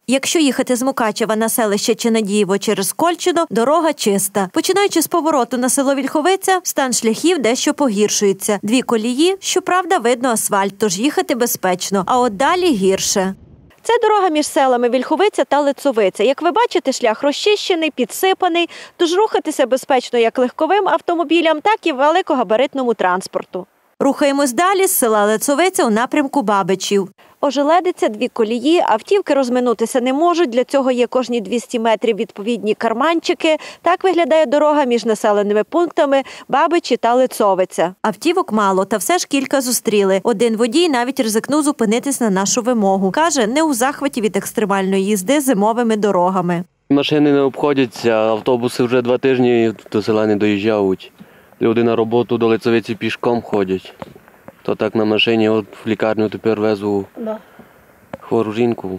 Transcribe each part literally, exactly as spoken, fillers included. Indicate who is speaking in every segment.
Speaker 1: Якщо їхати з Мукачева на селище Чинадієво через Кольчино, дорога чиста. Починаючи з повороту на село Вільховиця, стан шляхів дещо погіршується. Дві колії, щоправда, видно асфальт, тож їхати безпечно, а от далі гірше. Це дорога між селами Вільховиця та Лицовиця. Як ви бачите, шлях розчищений, підсипаний, тож рухатися безпечно як легковим автомобілям, так і великогабаритному транспорту. Рухаємось далі з села Лицовиця у напрямку Бабичів. Ожеледиця, дві колії, автівки розминутися не можуть, для цього є кожні двісті метрів відповідні карманчики. Так виглядає дорога між населеними пунктами Бабичі та Лицовиця. Автівок мало, та все ж кілька зустріли. Один водій навіть ризикнув зупинитись на нашу вимогу. Каже, не у захваті від екстремальної їзди зимовими дорогами.
Speaker 2: Машини не обходяться, автобуси вже два тижні до села не доїжджають. Люди на роботу до Лицовиці пішком ходять. То так на машині, от в лікарню тепер везу хвору жінку.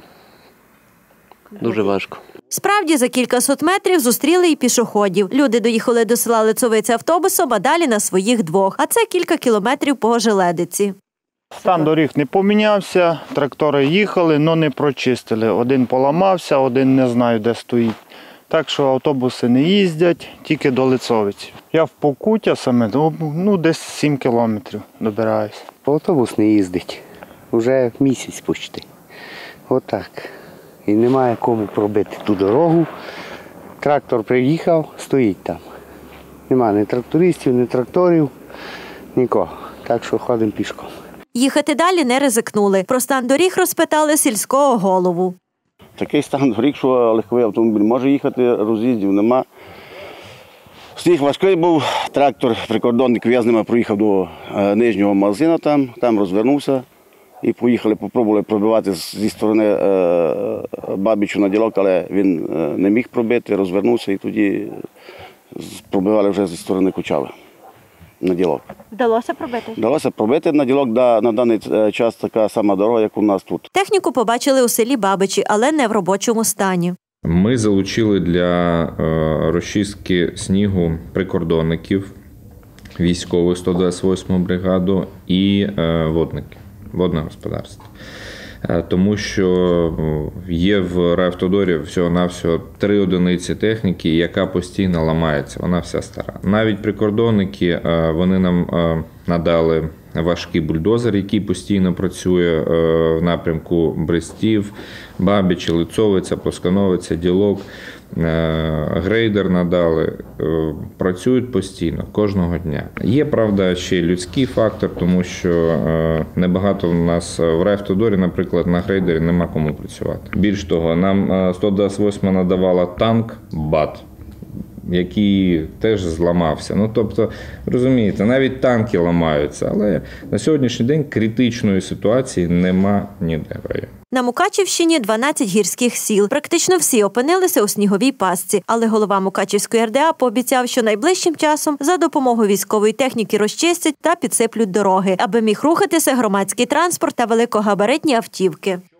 Speaker 2: Дуже важко.
Speaker 1: Справді, за кількасот метрів зустріли і пішоходів. Люди доїхали до села Лицовиця автобусом, а далі на своїх двох. А це кілька кілометрів по Ожеледиці.
Speaker 3: Стан доріг не помінявся, трактори їхали, але не прочистили. Один поламався, один не знаю, де стоїть. Так що автобуси не їздять, тільки до Лицовиці. Я в Покуття саме, ну десь сім кілометрів добираюся.
Speaker 4: Автобус не їздить, вже місяць почти. Отак. І немає кому пробити ту дорогу. Трактор приїхав, стоїть там. Немає ні трактористів, ні тракторів, нікого. Так що ходимо пішком.
Speaker 1: Їхати далі не ризикнули. Про стан доріг розпитали сільського голову.
Speaker 5: Такий стан доріг, що легковий автомобіль може їхати, роз'їздів нема. Сніг важкий був, трактор, прикордонник, я з ними проїхав до нижнього магазину, там, там розвернувся і поїхали, спробували пробивати зі сторони е, Бабичу на ділок, але він не міг пробити, розвернувся і тоді пробивали вже зі сторони Кучави на ділок.
Speaker 1: Вдалося пробити?
Speaker 5: Вдалося пробити на ділок, да, на даний час така сама дорога, як у нас тут.
Speaker 1: Техніку побачили у селі Бабичі, але не в робочому стані.
Speaker 6: Ми залучили для розчистки снігу прикордонників, військових сто двадцять восьму бригаду і водники, водне господарство. Тому що є в райавтодорі всього-навсього три одиниці техніки, яка постійно ламається, вона вся стара. Навіть прикордонники, вони нам надали важкий бульдозер, який постійно працює в напрямку Брестів, Бабичі, Лицовиця, Плоскановиця, Ділок. Грейдер надали, працюють постійно, кожного дня. Є, правда, ще людський фактор, тому що небагато в нас в райавтодорі, наприклад, на грейдері нема кому працювати. Більш того, нам сто двадцять восьма надавала танк БАТ, який теж зламався. Ну, тобто, розумієте, навіть танки ламаються, але на сьогоднішній день критичної ситуації нема ніде в районі.
Speaker 1: На Мукачівщині дванадцять гірських сіл. Практично всі опинилися у сніговій пастці. Але голова Мукачівської ер де а пообіцяв, що найближчим часом за допомогою військової техніки розчистять та підсиплють дороги, аби міг рухатися громадський транспорт та великогабаритні автівки.